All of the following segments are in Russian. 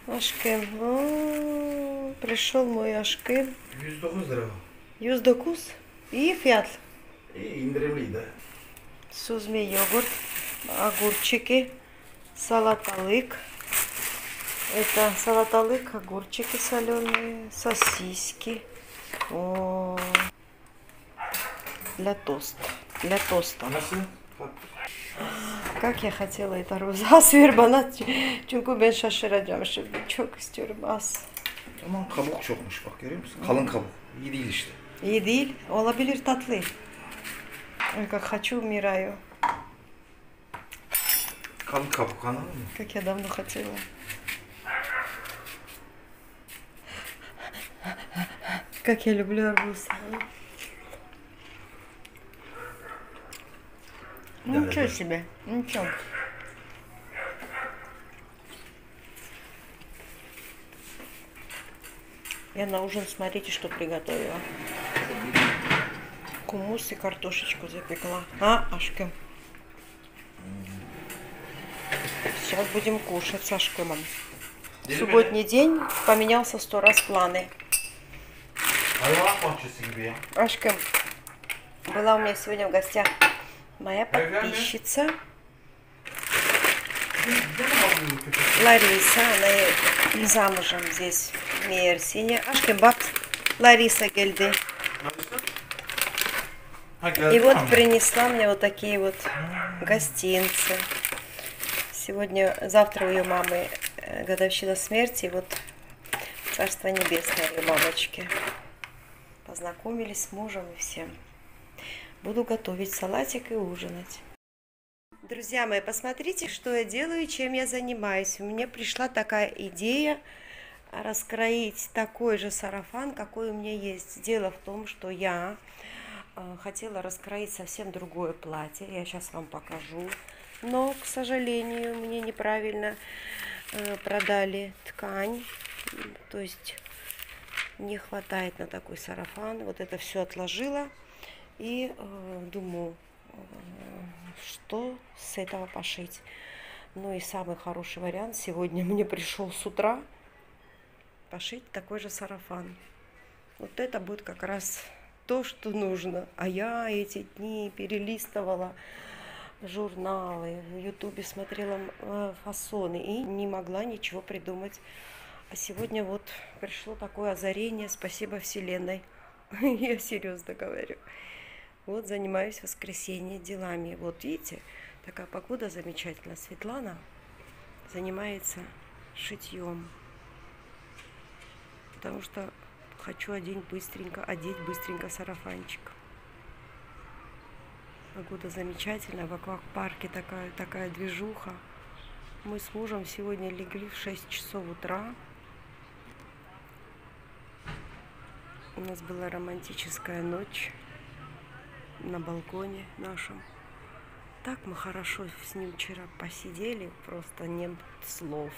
Aşkım. Пришел мой aşkım. 109 lira. 109. İyi fiyat. İyi indirimliydi. Suzme йогурт, огурчики, салаталык. Это салаталык, огурчики соленые, сосиски. О, для тоста. Для тоста. Nasıl? Как я хотела это az ver bana. Çünkü ben şaşıracağım şimdi. Çok istiyorum az. Ama kabuk çokmuş bak görüyor musun? Kalın kabuk. İyi değil işte. İyi değil. Olabilir tatlı. Ой, как хочу, умираю. Kalın kabuk anladın mı? Как я давно хотела. Как я люблю арбуз. Ничего себе. Ничего. Я на ужин, смотрите, что приготовила. Кумус и картошечку запекла. Ашкым. Сейчас будем кушать с Ашкымом. Субботний день поменялся 100 раз планы. Hayvanat bahçesi gibi ya. Ашкым, была у меня сегодня в гостях моя подписчица Лариса. Она замужем здесь, в Мерсине. Ашкым, бак, Лариса Гельды. И вот принесла мне вот такие вот гостинцы. Сегодня, завтра у ее мамы годовщина смерти. Вот Царство Небесное ее мамочке. Познакомились с мужем и всем. Буду готовить салатик и ужинать. Друзья мои, посмотрите, что я делаю и чем я занимаюсь. У меня пришла такая идея раскроить такой же сарафан, какой у меня есть. Дело в том, что я хотела раскроить совсем другое платье. Я сейчас вам покажу. Но, к сожалению, мне неправильно продали ткань. То есть не хватает на такой сарафан. Вот это все отложила. И думаю, что с этого пошить. Ну и самый хороший вариант сегодня мне пришел с утра. Пошить такой же сарафан. Вот это будет как раз то, что нужно. А я эти дни перелистывала журналы, в Ютубе смотрела фасоны и не могла ничего придумать. А сегодня вот пришло такое озарение, спасибо Вселенной. Я серьезно говорю. Вот занимаюсь в воскресенье делами. Вот видите, такая погода замечательная. Светлана занимается шитьем. Потому что хочу одеть быстренько сарафанчик. Погода замечательная, в аквапарке такая движуха. Мы с мужем сегодня легли в 6 часов утра. У нас была романтическая ночь на балконе нашем. Так мы хорошо с ним вчера посидели, просто нет слов.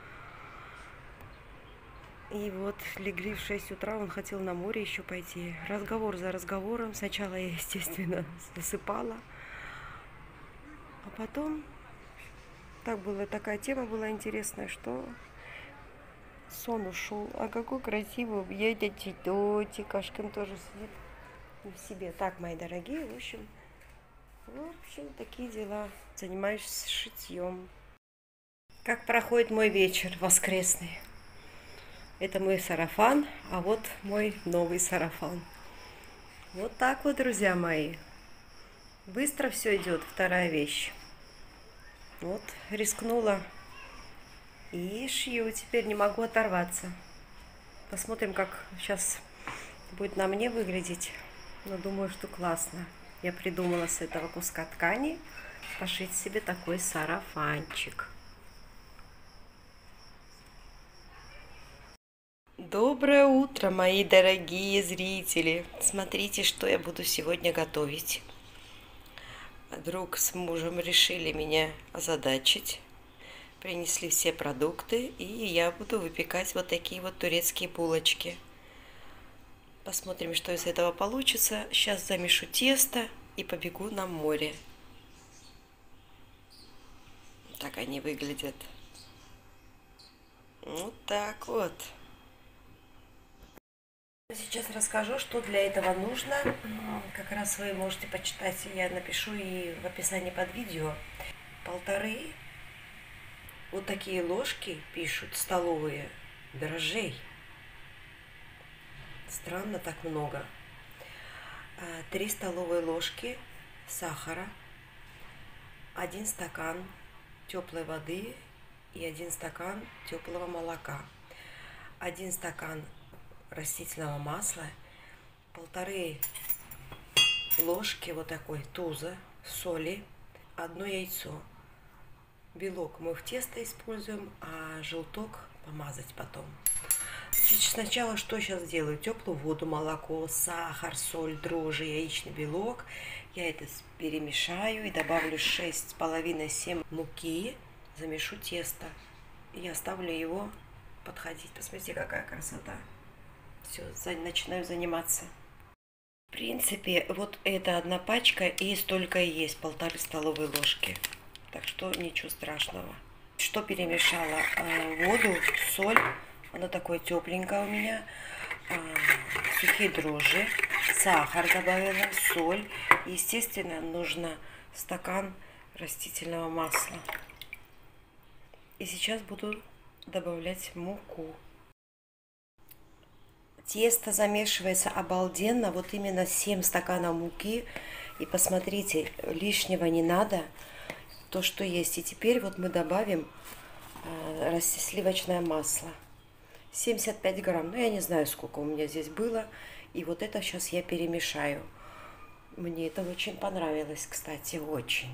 И вот легли в 6 утра, он хотел на море еще пойти. Разговор за разговором. Сначала я, естественно, засыпала. А потом такая тема была интересная, что сон ушел. А какой красивый едет цветочек. Ашкым тоже сидит в себе. Так, мои дорогие, в общем, такие дела. Занимаюсь шитьем. Как проходит мой вечер воскресный? Это мой сарафан, а вот мой новый сарафан. Вот так вот, друзья мои. Быстро все идет, вторая вещь. Вот, рискнула. И шью, теперь не могу оторваться. Посмотрим, как сейчас будет на мне выглядеть. Но думаю, что классно. Я придумала с этого куска ткани пошить себе такой сарафанчик. Доброе утро, мои дорогие зрители! Смотрите, что я буду сегодня готовить. Друг с мужем решили меня озадачить. Принесли все продукты, и я буду выпекать вот такие вот турецкие булочки. Посмотрим, что из этого получится. Сейчас замешу тесто и побегу на море. Так они выглядят. Вот так вот. Сейчас расскажу, что для этого нужно. Как раз вы можете почитать, я напишу и в описании под видео. 1,5 вот такие ложки пишут столовые дрожжей. Странно, так много. 3 столовые ложки сахара, 1 стакан теплой воды и 1 стакан теплого молока, 1 стакан растительного масла, 1,5 ложки вот такой туза, соли, 1 яйцо. Белок мы в тесто используем, а желток помазать потом. Значит, сначала что сейчас делаю? Теплую воду, молоко, сахар, соль, дрожжи, яичный белок. Я это перемешаю и добавлю 6,5-7 муки. Замешу тесто. И оставлю его подходить. Посмотрите, какая красота. Все, начинаю заниматься. В принципе, вот это 1 пачка и столько и есть, 1,5 столовой ложки. Так что ничего страшного. Что перемешала? Воду, соль. Она такое тепленькое у меня. Сухие дрожжи, сахар добавила, соль. Естественно, нужно стакан растительного масла. И сейчас буду добавлять муку. Тесто замешивается обалденно. Вот именно 7 стаканов муки. И посмотрите, лишнего не надо. То, что есть. И теперь вот мы добавим сливочное масло. 75 грамм. Ну, я не знаю, сколько у меня здесь было. И вот это сейчас я перемешаю. Мне это очень понравилось, кстати, очень.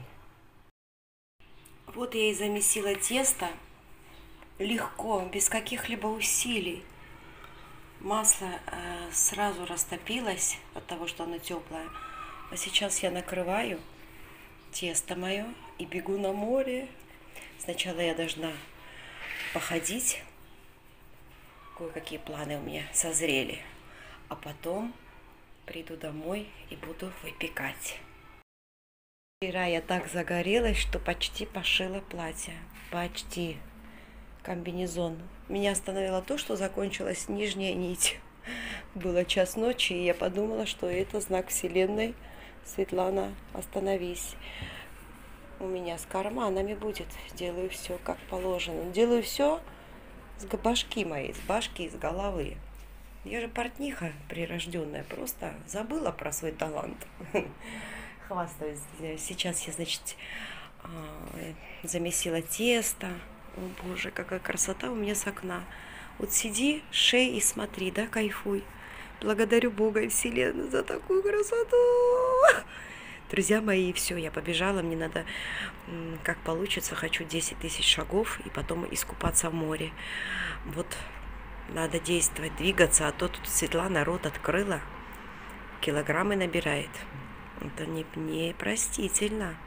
Вот я и замесила тесто. Легко, без каких-либо усилий. Масло сразу растопилось от того, что оно теплое. А сейчас я накрываю тесто мое и бегу на море. Сначала я должна походить. Кое-какие планы у меня созрели. А потом приду домой и буду выпекать. Вчера я так загорелась, что почти пошила платье. Почти. Комбинезон. Меня остановило то, что закончилась нижняя нить. Было 1:00 ночи, и я подумала, что это знак Вселенной. Светлана, остановись. У меня с карманами будет. Делаю все как положено. Делаю все с башки моей, с башки, с головы. Я же портниха прирожденная, просто забыла про свой талант. Хвастаюсь. Сейчас я, значит, замесила тесто. О боже, какая красота у меня с окна. Вот сиди, шей и смотри, да, кайфуй. Благодарю Бога и Вселенную за такую красоту. Друзья мои, все, я побежала, мне надо, как получится, хочу 10 000 шагов и потом искупаться в море. Вот, надо действовать, двигаться, а то тут Светлана рот открыла, килограммы набирает. Это непростительно.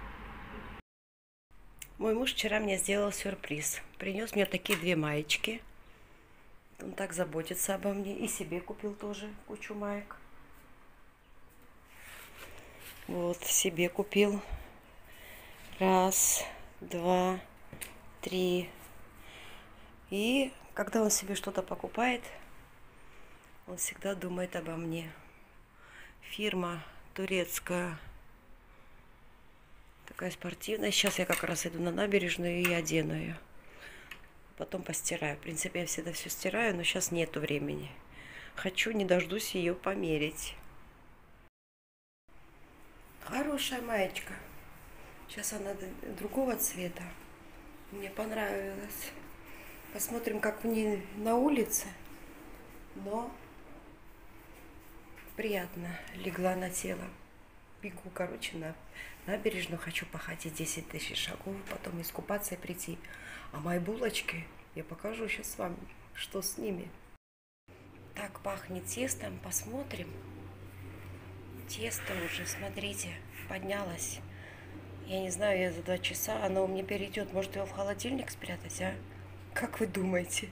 Мой муж вчера мне сделал сюрприз. Принес мне такие 2 маечки. Он так заботится обо мне. И себе купил тоже кучу маек. Вот, себе купил. 1, 2, 3. И когда он себе что-то покупает, он всегда думает обо мне. Фирма турецкая. Такая спортивная. Сейчас я как раз иду на набережную и одену ее. Потом постираю. В принципе, я всегда все стираю, но сейчас нету времени. Хочу, не дождусь ее померить. Хорошая маечка. Сейчас она другого цвета. Мне понравилась. Посмотрим, как в ней на улице. Но приятно легла на тело. Бегу, короче, на набережную. Хочу походить 10 000 шагов, потом искупаться и прийти. А мои булочки, я покажу сейчас вам, что с ними. Так пахнет тестом. Посмотрим. Тесто уже, смотрите, поднялось. Я не знаю, я за 2 часа, оно у меня перейдет. Может, его в холодильник спрятать, а? Как вы думаете?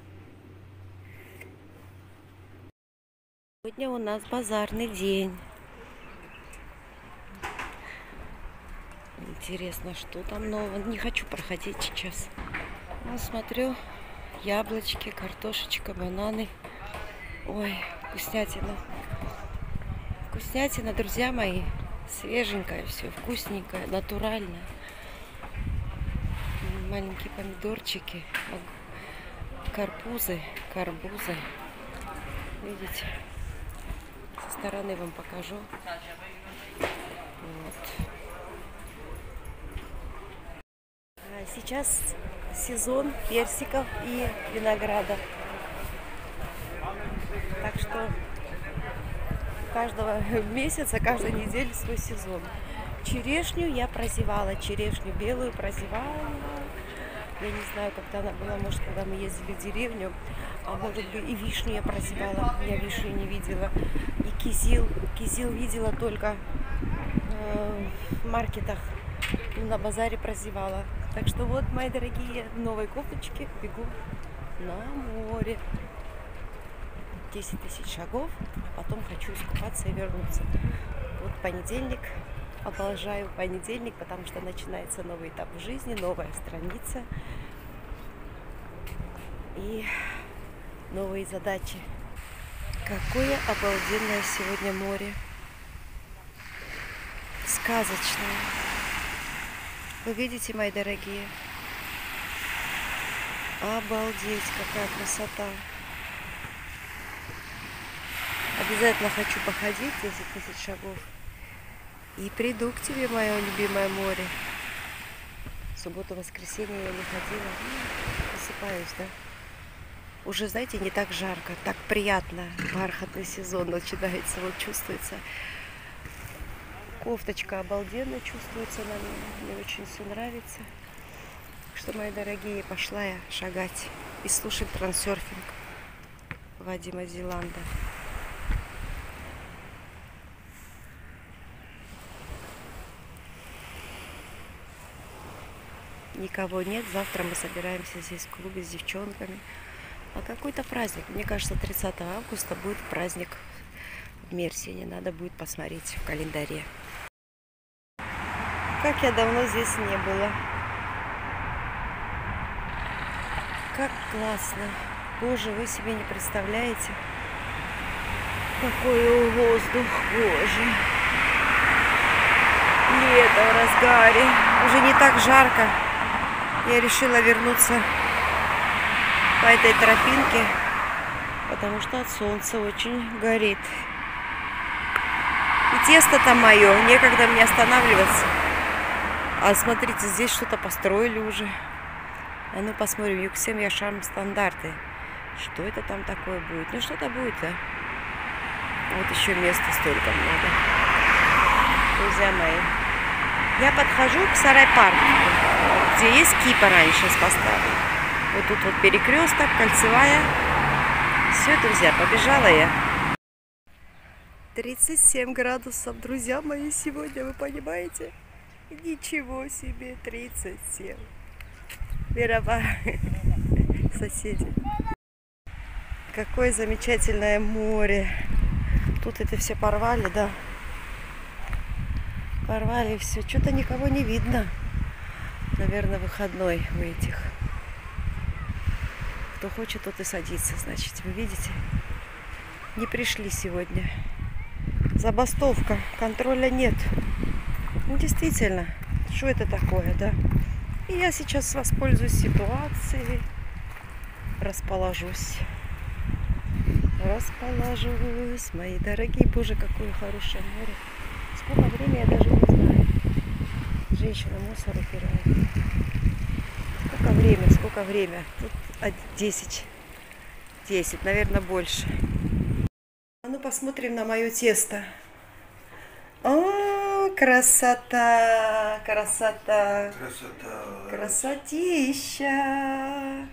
Сегодня у нас базарный день. Интересно, что там нового? Не хочу проходить сейчас. Ну, смотрю, Яблочки, картошечка, бананы. Ой, вкуснятина. Вкуснятина, друзья мои. Свеженькое все, вкусненькое, натуральное. Маленькие помидорчики, карбузы. Видите? Со стороны вам покажу. Вот. Сейчас сезон персиков и винограда. Так что каждого месяца, каждой недели свой сезон. Черешню я прозевала, черешню белую прозевала. Я не знаю, когда она была, может, когда мы ездили в деревню. А может быть, и вишню я прозевала. Я вишню не видела. И кизил. Кизил видела только в маркетах. На базаре прозевала. Так что вот, мои дорогие, в новой кофточке бегу на море. 10 тысяч шагов, а потом хочу искупаться и вернуться. Вот понедельник, обожаю понедельник, потому что начинается новый этап в жизни, новая страница и новые задачи. Какое обалденное сегодня море. Сказочное. Вы видите, мои дорогие? Обалдеть, какая красота. Обязательно хочу походить 10 тысяч шагов. И приду к тебе, мое любимое море. В субботу-воскресенье я не ходила. Просыпаюсь, да? Уже, знаете, не так жарко, так приятно. Бархатный сезон начинается, вот чувствуется. Кофточка обалденно чувствуется на мне. Мне очень все нравится. Так что, мои дорогие, пошла я шагать и слушать трансерфинг Вадима Зеланда. Никого нет. Завтра мы собираемся здесь в клубе с девчонками. А какой-то праздник. Мне кажется, 30 августа будет праздник в Мерсине. Надо будет посмотреть в календаре. Как я давно здесь не была. Как классно. Боже, вы себе не представляете, какой воздух, боже. Лето в разгаре. Уже не так жарко. Я решила вернуться по этой тропинке, потому что от солнца очень горит. И тесто-то мое, некогда мне останавливаться. А смотрите, здесь что-то построили уже. А ну посмотрим, Юксем Яшарм стандарты. Что это там такое будет? Ну что-то будет, да? Вот еще места столько много. Друзья мои. Я подхожу к Сарай-парку, где есть кипа раньше поставлен. Вот тут вот перекресток, кольцевая. Все, друзья, побежала я. 37 градусов, друзья мои, сегодня, вы понимаете? Ничего себе, 37. Мирова, соседи. Какое замечательное море. Тут это все порвали, да? Порвали все. Что-то никого не видно. Наверное, выходной у этих. Кто хочет, тот и садится, значит. Вы видите? Не пришли сегодня. Забастовка. Контроля нет. Ну, действительно. Что это такое, да? И я сейчас воспользуюсь ситуацией. Расположусь. Расположусь, мои дорогие. Боже, какое хорошее море. Сколько времени, я даже не знаю. Женщина мусор убирает. Сколько время? Тут 10. 10, наверное, больше. А ну посмотрим на мое тесто. О, красота! Красота! Красота! Красотища!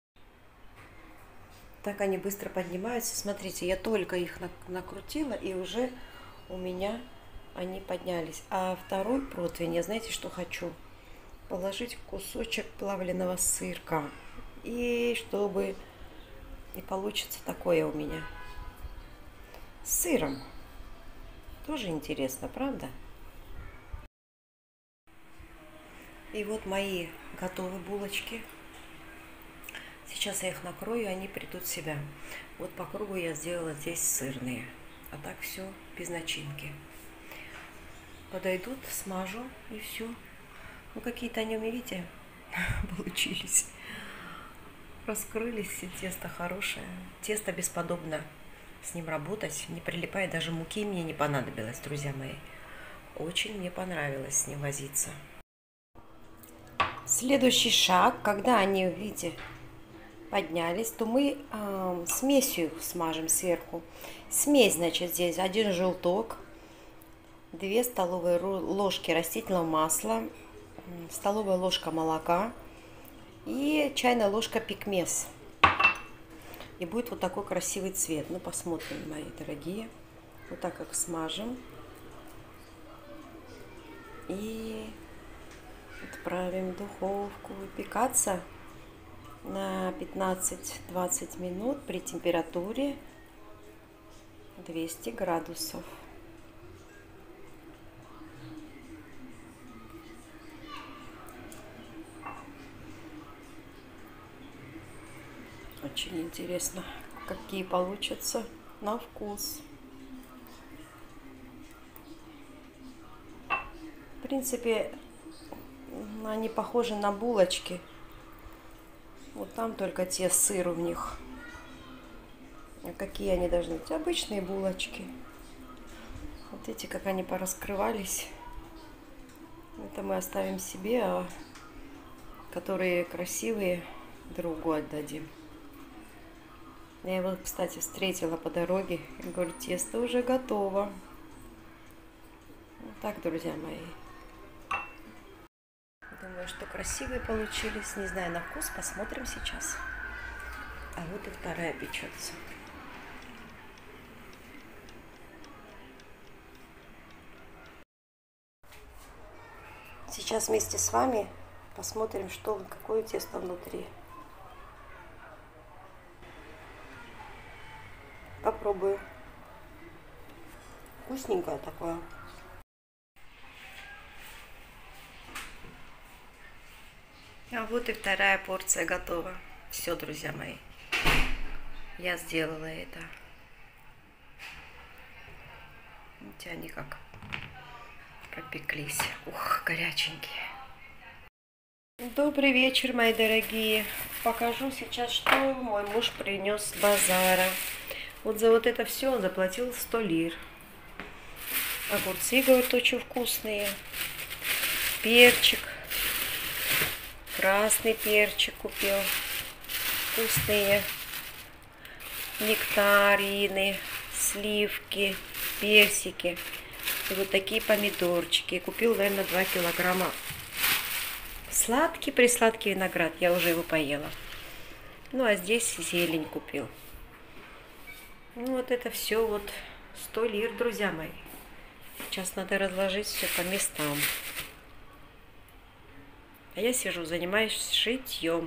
Так они быстро поднимаются. Смотрите, я только их накрутила, и уже у меня они поднялись. А второй противень, я знаете, что хочу? Положить кусочек плавленого сырка. И чтобы... И получится такое у меня. С сыром. Тоже интересно, правда? И вот мои готовые булочки. Сейчас я их накрою, и они придут в себя. Вот по кругу я сделала здесь сырные. А так все без начинки. Подойдут, смажу и все. Ну какие-то они, видите, получились. Раскрылись, и тесто хорошее. Тесто бесподобно с ним работать. Не прилипает, даже муки мне не понадобилось, друзья мои. Очень мне понравилось с ним возиться. Следующий шаг, когда они, видите, поднялись, то мы смесью смажем сверху. Смесь, значит, здесь 1 желток, 2 столовые ложки растительного масла, столовая ложка молока и чайная ложка пекмес. И будет вот такой красивый цвет. Ну, посмотрим, мои дорогие. Вот так как смажем. И отправим в духовку выпекаться на 15-20 минут при температуре 200 градусов. Очень интересно, какие получатся на вкус. В принципе, они похожи на булочки. Вот там только те сыр в них. А какие они должны быть? Обычные булочки. Вот эти, как они пораскрывались. Это мы оставим себе, а которые красивые, другу отдадим. Я его, кстати, встретила по дороге и говорю, тесто уже готово. Вот так, друзья мои. Думаю, что красивые получились. Не знаю, на вкус, посмотрим сейчас. А вот и вторая печется. Сейчас вместе с вами посмотрим, какое тесто внутри. Попробую. Вкусненькое такое. А вот и вторая порция готова. Все, друзья мои. Я сделала это. Видите, они как пропеклись. Ух, горяченькие. Добрый вечер, мои дорогие. Покажу сейчас, что мой муж принес с базара. Вот за вот это все он заплатил 100 лир. Огурцы, говорит, очень вкусные. Перчик. Красный перчик купил. Вкусные. Нектарины, сливки, персики. И вот такие помидорчики. Купил, наверное, 2 килограмма. Сладкий-присладкий виноград. Я уже его поела. Ну, а здесь зелень купил. Ну, вот это все вот 100 лир, друзья мои. Сейчас надо разложить все по местам. А я сижу, занимаюсь шитьем.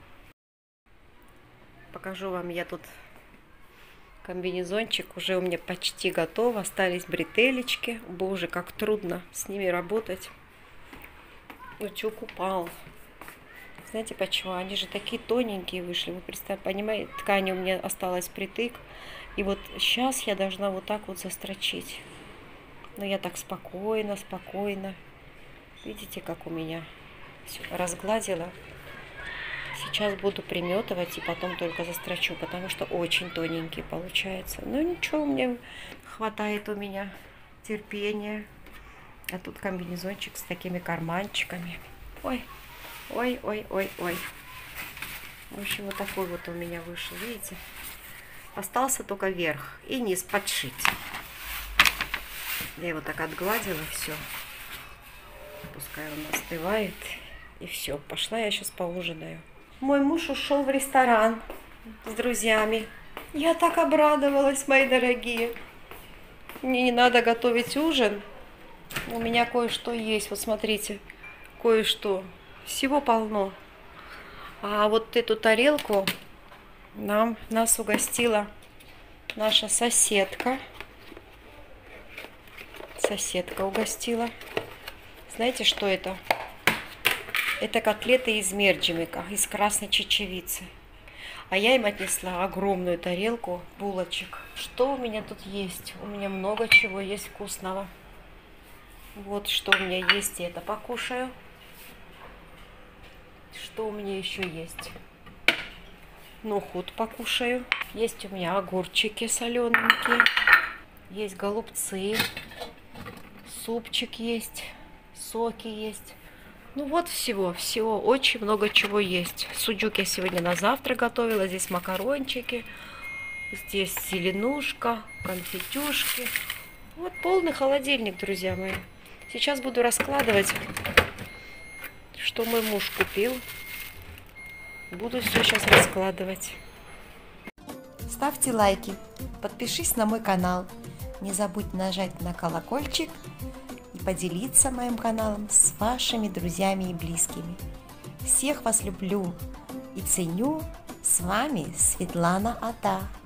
Покажу вам, я тут комбинезончик уже у меня почти готов. Остались бретелечки. Боже, как трудно с ними работать. Утюг упал. Знаете почему? Они же такие тоненькие вышли. Вы представляете, понимаете, ткань у меня осталась притык. И вот сейчас я должна вот так вот застрочить. Но я так спокойно, спокойно. Видите, как у меня все разгладила. Сейчас буду приметывать и потом только застрочу, потому что очень тоненькие получаются. Ну ничего, мне хватает у меня терпения. А тут комбинезончик с такими карманчиками. Ой, ой, ой, ой, ой. В общем, вот такой вот у меня вышел, видите? Остался только верх и низ подшить. Я его так отгладила, все. Пускай он остывает. И все, пошла я сейчас поужинаю. Мой муж ушел в ресторан с друзьями. Я так обрадовалась, мои дорогие. Мне не надо готовить ужин. У меня кое-что есть. Вот смотрите, кое-что. Всего полно. А вот эту тарелку нас угостила наша соседка. Соседка угостила. Знаете, что это? Это котлеты из мерджимека, из красной чечевицы. А я им отнесла огромную тарелку булочек. Что у меня тут есть? У меня много чего есть вкусного. Вот что у меня есть, и это покушаю. Что у меня еще есть? Нухут покушаю. Есть у меня огурчики солененькие. Есть голубцы. Супчик есть. Соки есть. Ну вот всего, очень много чего есть. Суджук я сегодня на завтрак готовила. Здесь макарончики, здесь зеленушка, конфетюшки. Вот полный холодильник, друзья мои. Сейчас буду раскладывать, что мой муж купил. Буду все сейчас раскладывать. Ставьте лайки, подпишись на мой канал. Не забудь нажать на колокольчик и поделиться моим каналом с вашими друзьями и близкими. Всех вас люблю и ценю. С вами Светлана Ата.